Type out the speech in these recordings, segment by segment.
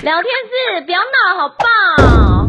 聊天室不要闹好爆。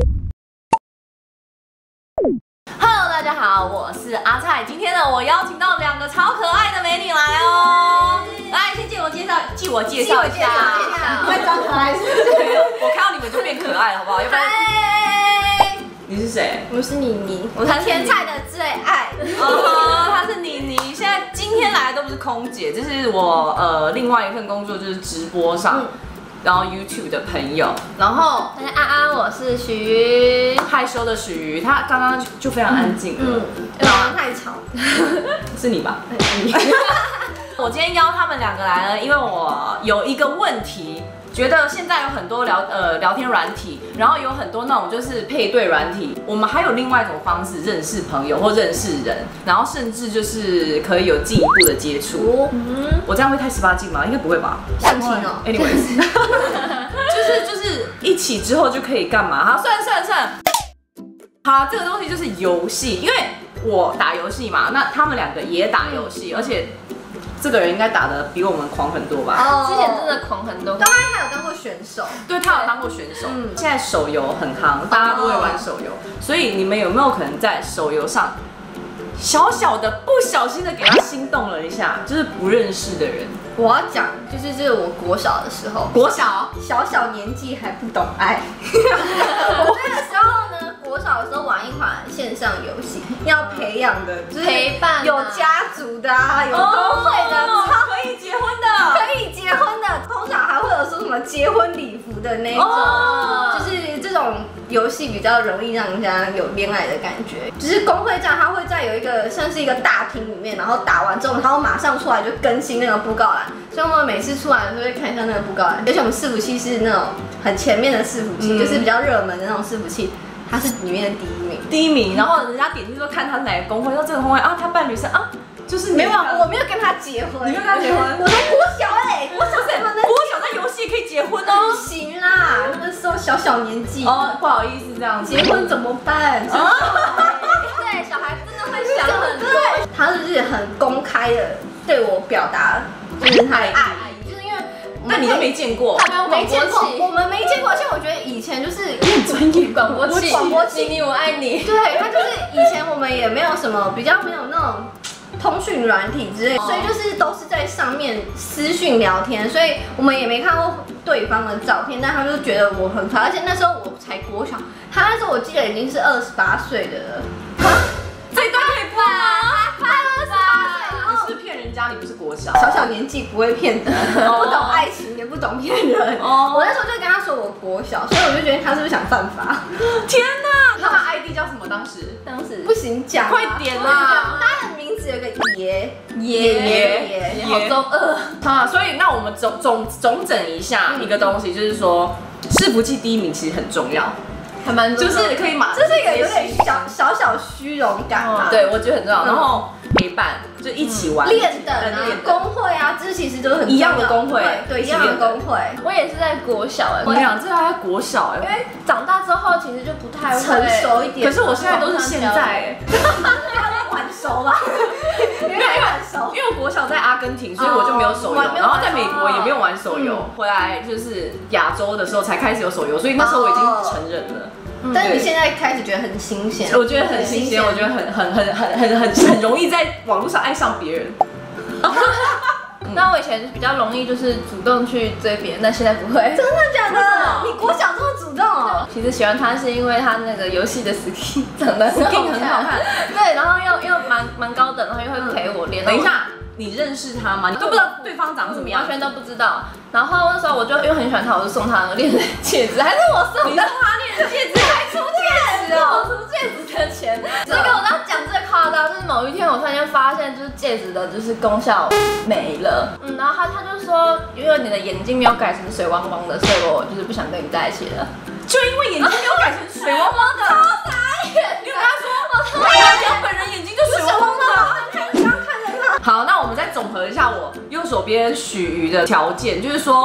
Hello， 大家好，我是阿蔡。今天呢，我邀请到2个超可爱的美女来哦。来，先自我介绍一下。 你在装可爱是不是？ 我看到你们就变可爱了，好不好？要不然你是谁？ 我是妮妮，我是甜菜的最爱。 哦，她是妮妮。现在今天来的都不是空姐，这是我另外一份工作，就是直播上。然后 YouTube 的朋友，然后大家安安，我是许瑜， 害羞的许瑜，他刚刚就非常安静了， 因为太吵， 是你吧？我今天邀他们2个来呢，因为我有一个问题，觉得现在有很多聊天软体，然后有很多那种就是配对软体，我们还有另外一种方式认识朋友或认识人，然后甚至就是可以有进一步的接触。我这样会太18禁吗？应该不会吧？ 相亲哦。 anyways， 就是一起之后就可以干嘛？好，算了。好，这个东西就是游戏，因为我打游戏嘛，那他们2个也打游戏，而且这个人应该打得比我们狂很多吧？ 哦， 之前真的狂很多。 刚刚还有当过选手， 对，他有当过选手。现在手游很夯，大家都会玩手游，所以你们有没有可能在手游上小小的不小心的给他心动了一下，就是不认识的人？ 我要讲，就是这是我国小的时候，小年纪还不懂爱。我那个时候呢，国小的时候玩一款线上游戏，要培养的就是陪伴有家族的啊，有工会的， 可以结婚的， 可以结婚的，通常还会有说什么结婚礼服的那种，就是这种游戏比较容易让人家有恋爱的感觉。就是工会战，它会在有一个像是一个大厅里面，然后打完之后，然后马上出来就更新那个布告栏，所以我们每次出来都会看一下那个布告栏。而且我们伺服器是那种很前面的伺服器，就是比较热门的那种伺服器。他是里面的第一名， 然后人家点进去说看他是哪个工会，说这个工会啊，他伴侣是啊，就是没有，我没有跟他结婚， 你没有跟他结婚， 我才国小国小怎么能？ 国小在游戏也可以结婚哦， 不行啦，那个时候小年纪哦，不好意思这样子， 结婚怎么办？ 对，小孩真的会想很多。 他就是很公开的对我表达，就是他的爱。 那你都没见过？ 没见过，我们没见过。而且我觉得以前就是专业广播器，妮妮我爱你。 对，他就是以前我们也没有什么比较没有那种通讯软体之类，所以就是都是在上面私讯聊天，所以我们也没看过对方的照片，但他就觉得我很可爱。而且那时候我才国小，他那时候我记得已经是28岁的了。 这一段可以播吗？你是骗人家，你不是国小。 小年纪不会骗人，不懂爱情也不懂骗人。我那时候就跟他说我国小，所以我就觉得他是不是想犯法？ 天哪！那他 ID 叫什么？当时不行讲， 快点啦！ 他的名字有个爷， 好中二啊！所以那我们总整一下一个东西，就是说伺服器第一名其实很重要。 还蛮就是可以这是一个有点小虚荣感嘛。 对，我觉得很重要。然后陪伴，就一起玩， 练的工会啊，这其实都是很一样的工会， 对，一样的工会。 我也是在国小我讲这还在国小因为长大之后其实就不太会成熟一点。 可是我现在都是现在晚熟吧？ 因为我国小在阿根廷，所以我就没有手游，然后在美国也没有玩手游，回来就是亚洲的时候才开始有手游，所以那时候我已经成人了。 但是你现在开始觉得很新鲜， 我觉得很新鲜，我觉得很容易在网络上爱上别人。 那我以前比较容易就是主动去追别人，但现在不会。 真的假的？你国小这么主动哦？ 其实喜欢他是因为他那个游戏的 skin 长得很好看，对，然后又蛮高等，然后又会陪我练。 等一下，你认识他吗？你都不知道对方长什么样， 完全都不知道。然后那时候我就因为很喜欢他，我就送他恋人戒指，还是我送的。 你送他恋人戒指，还出戒指哦，出戒指的钱。这个我要讲最夸张，就是某一天我突然间发现，就是戒指的就是功效没了。然后他就说，因为你的眼睛没有改成水汪汪的，所以我就是不想跟你在一起了。 就因为眼睛没有改成水汪汪的， 超傻眼！ 你有跟他说，我本人眼睛就水汪汪的。好，那我们再总和一下我右手边许瑜的条件，就是说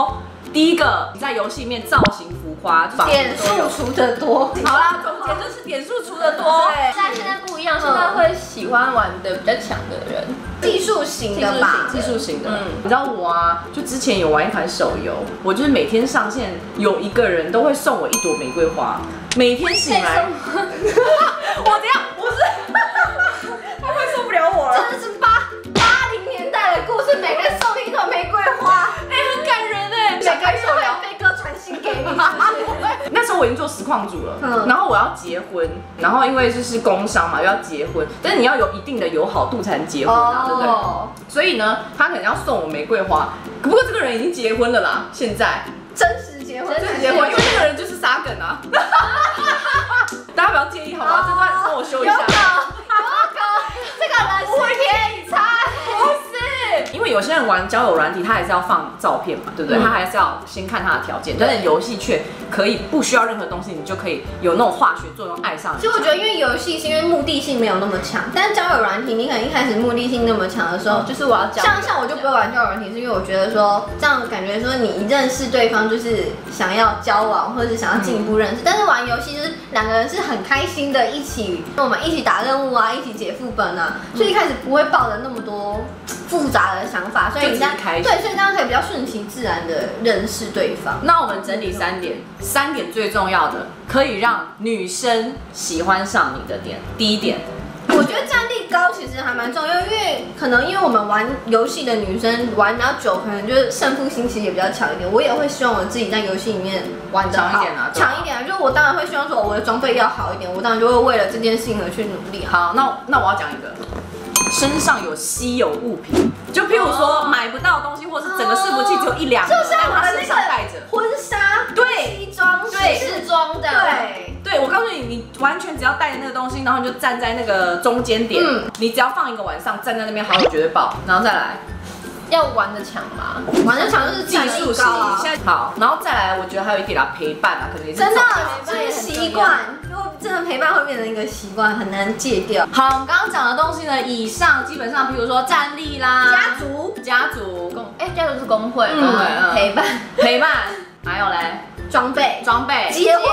第一个，你在游戏里面造型浮夸， 点数除得多。 好啦，总结就是点数除得多。 对， 但现在不一样，现在会喜欢玩的比较强的人， 技术型的吧， 技术型的。你知道我啊，就之前有玩一款手游，我就是每天上线有一个人都会送我一朵玫瑰花，每天醒来，我这样不是，他会受不了我了。 真的是80年代的故事，每个人送你一朵玫瑰花， 很感人哎， 每个月会有飞哥传信给你，是不是？ 那时候我已经做实况主了，然后我要结婚，然后因为就是工商嘛，又要结婚，但是你要有一定的友好度才能结婚啊，对不对？所以呢，他可能要送我玫瑰花，不过这个人已经结婚了啦，现在真实结婚， 因为这个人就是沙梗啊，大家不要介意好吗？这段帮我修一下。 这个人是天才， 不是，因为有些人玩交友软体，他还是要放照片嘛，对不对？他还是要先看他的条件，但是游戏却可以不需要任何东西，你就可以有那种化学作用爱上人。 其实我觉得，因为游戏是因为目的性没有那么强，但是交友软体，你可能一开始目的性那么强的时候， 就是我要交。 像我就不会玩交友软体，是因为我觉得说这样感觉说你一认识对方就是想要交往，或者是想要进一步认识。但是玩游戏就是两个人是很开心的，我们一起打任务啊，一起解副本啊，所以一开始不会抱着那么多复杂的想法，所以你这样对，所以这样可以比较顺其自然的认识对方。 那我们整理3点最重要的，可以让女生喜欢上你的点。第一点， 我觉得战力高其实还蛮重要，因为我们玩游戏的女生玩比较久，可能就是胜负心其实也比较强一点。我也会希望我自己在游戏里面玩得好，强一点啊！就是我当然会希望说我的装备要好一点，我当然就会为了这件事情而去努力。 好，那我要讲一个。身上有稀有物品，就譬如说买不到东西，或者是整个伺服器只有1、2个， 就像我的身上带着婚纱、 对西装、 试装的， 对， 我告诉你，你完全只要带着那个东西，然后你就站在那个中间点，你只要放一个晚上，站在那边好友绝对爆，然后再来。 要玩得强吗？ 玩得强就是技术型。现在好，然后再来，我觉得还有一点啦，陪伴啊，可能也是真的就是习惯，如果真的陪伴会变成一个习惯，很难戒掉。 好，我们刚刚讲的东西呢，以上基本上，比如说战力啦、家族、 家族是工会，陪伴， 还有嘞。装备、结婚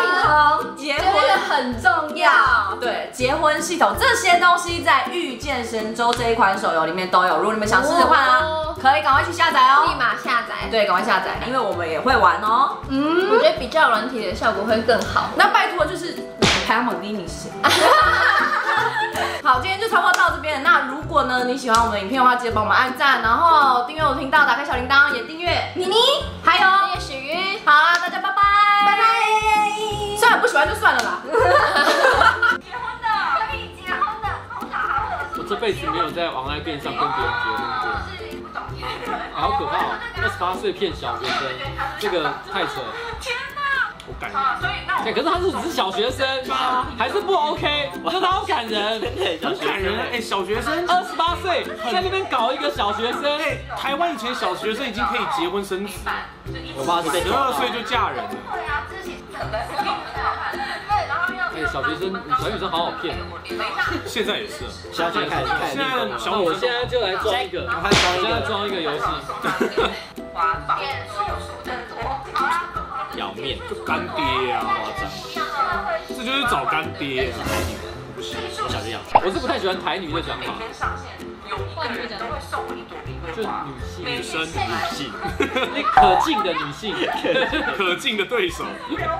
很重要。 对，结婚系统这些东西在《御剑神州》这一款手游里面都有。如果你们想试试看啊，可以赶快去下载哦， 立马下载。 对，赶快下载，因为我们也会玩哦。 我觉得比较软体的效果会更好。 那拜托就是排行榜第1名是谁？好，今天就差不多到这边。那如果呢你喜欢我们的影片的话，记得帮我们按赞，然后订阅我的频道，打开小铃铛，也订阅妮妮，还有许瑜。 好啦，大家拜拜， 拜拜。 虽然不喜欢就算了啦。 结婚的，可以结婚的，通常还会有。 我这辈子没有在网络店上跟别人结婚过，好可怕哦！28岁骗小学生，这个太扯了。我感人，可是他是只是小学生，还是不 OK？我觉得他好感人，很感人哎！小学生28岁在那边搞一个小学生，哎，台湾以前小学生已经可以结婚生子，我爸是12岁就嫁人了。哎，小学女生好好骗，现在也是，现在小我现在就来装一个，现在装一个游戏。要面就干爹啊，夸张，这就是找干爹啊！台女不行，我想这样，我是不太喜欢台女的讲法，就女生，可敬的女性，可敬的对手。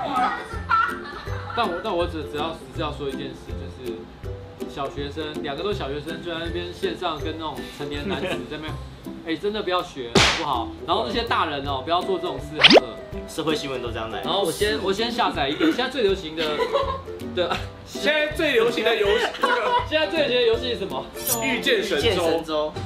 但我只要说一件事，就是小学生2个都小学生，就在那边线上跟那种成年男子在那边，哎，真的不要学，好不好？然后那些大人哦，不要做这种事，好了。 社会新闻都这样来。 然后我先下载一个，现在最流行的，对， 现在最流行的游戏， 现在最流行的游戏是什么？ 御剑神州。